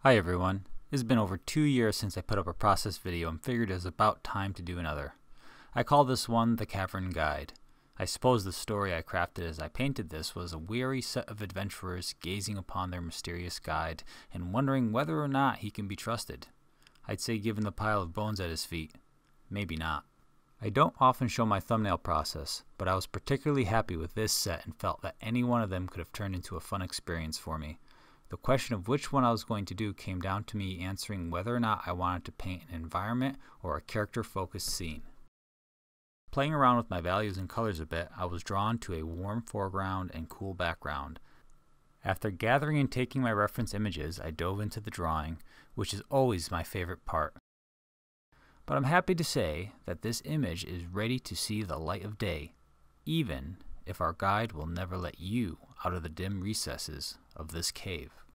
Hi everyone, it's been over 2 years since I put up a process video and figured it was about time to do another. I call this one the Cavern Guide. I suppose the story I crafted as I painted this was a weary set of adventurers gazing upon their mysterious guide and wondering whether or not he can be trusted. I'd say given the pile of bones at his feet, maybe not. I don't often show my thumbnail process, but I was particularly happy with this set and felt that any one of them could have turned into a fun experience for me. The question of which one I was going to do came down to me answering whether or not I wanted to paint an environment or a character-focused scene. Playing around with my values and colors a bit, I was drawn to a warm foreground and cool background. After gathering and taking my reference images, I dove into the drawing, which is always my favorite part. But I'm happy to say that this image is ready to see the light of day, even if our guide will never let you out of the dim recesses of this cave.